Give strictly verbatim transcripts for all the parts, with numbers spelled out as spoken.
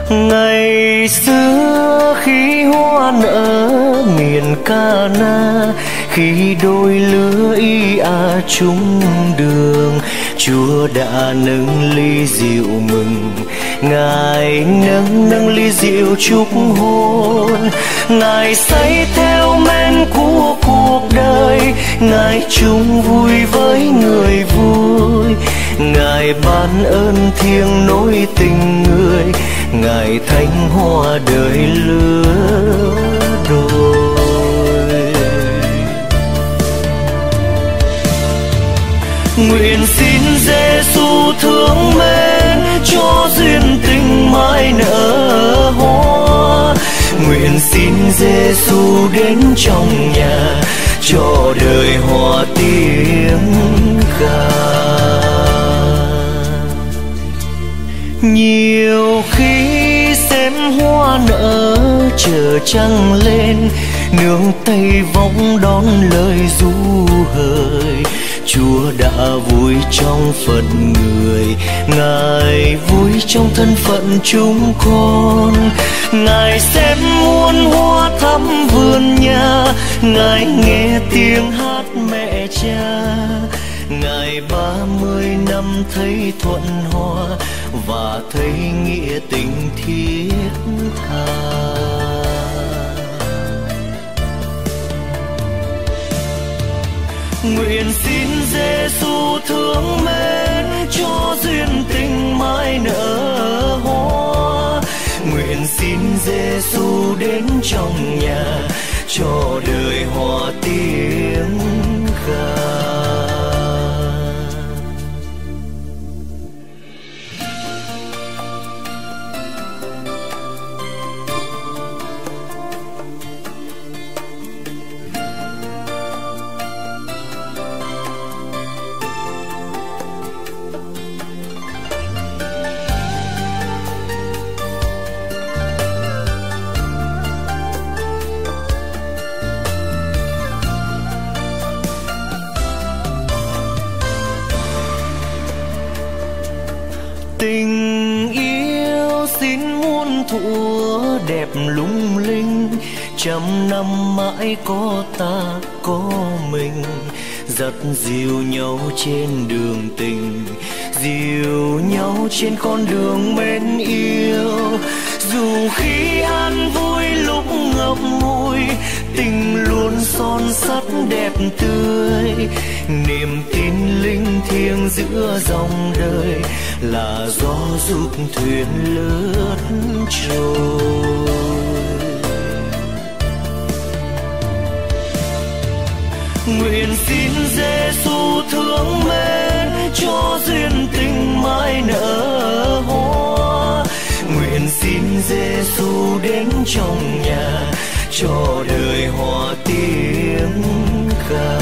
Ngày xưa khi hoa nở miền Cana, khi đôi lứa y a chung đường, Chúa đã nâng ly rượu mừng, Ngài nâng nâng ly rượu chúc hôn. Ngài say theo men của cuộc đời, Ngài chung vui với người vui. Ngài ban ơn thiêng nối tình người, Ngài thánh hoa đời lứa đôi. Nguyện xin Giêsu thương mến cho duyên tình mãi nở hoa. Nguyện xin Giêsu đến trong nhà cho đời hoa tiếng ca. Nhiều khi xem hoa nở chờ trăng lên, nương tay vọng đón lời ru hời. Chúa đã vui trong phận người, Ngài vui trong thân phận chúng con. Ngài xem muôn hoa thắm vườn nhà, Ngài nghe tiếng hát mẹ cha. Ngài ba mươi năm thấy thuận hòa và thấy nghĩa tình thiết tha. Nguyện xin Giêsu thương mến cho duyên tình mãi nở hoa. Nguyện xin Giêsu đến trong nhà cho đời hoa tiếng ca. Tình yêu xin muôn thuở đẹp lung linh, trăm năm mãi có ta có mình. Dắt dìu nhau trên đường tình, dìu nhau trên con đường mến yêu. Dù khi an vui lúc ngậm ngùi, tình luôn son sắt đẹp tươi. Niềm tin linh thiêng giữa dòng đời là gió giúp thuyền lướt trôi. Nguyện xin Giêsu thương mến cho duyên tình mãi nở hoa. Nguyện xin Giêsu đến trong nhà cho đời hoa tiếng ca.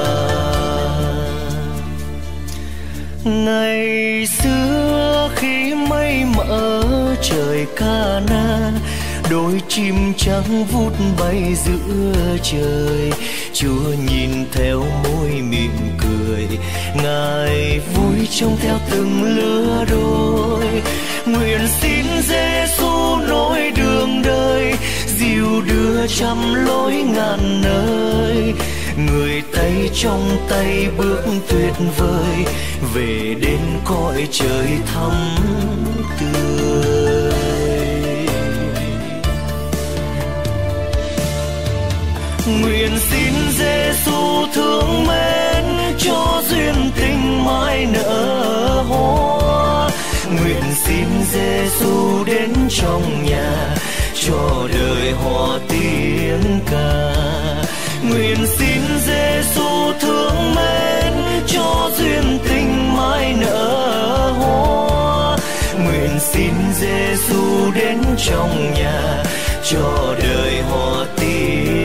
Ngày xưa khi mây mờ trời Cana, đôi chim trắng vút bay giữa trời. Chúa nhìn theo môi mỉm cười, Ngài vui trông theo từng lứa đôi. Nguyện xin Giêsu nối đường đời, dìu đưa trăm lối ngàn nơi. Người tay trong tay bước tuyệt vời, về đến cõi trời thắm tươi. Nguyện xin Giêsu thương mến cho duyên tình mãi nở hoa. Nguyện xin Giêsu đến trong nhà cho đời hoa tiếng ca. Nguyện xin Giêsu thương mến cho duyên tình mãi nở hoa. Nguyện xin Giêsu đến trong nhà cho đời hoa tiếng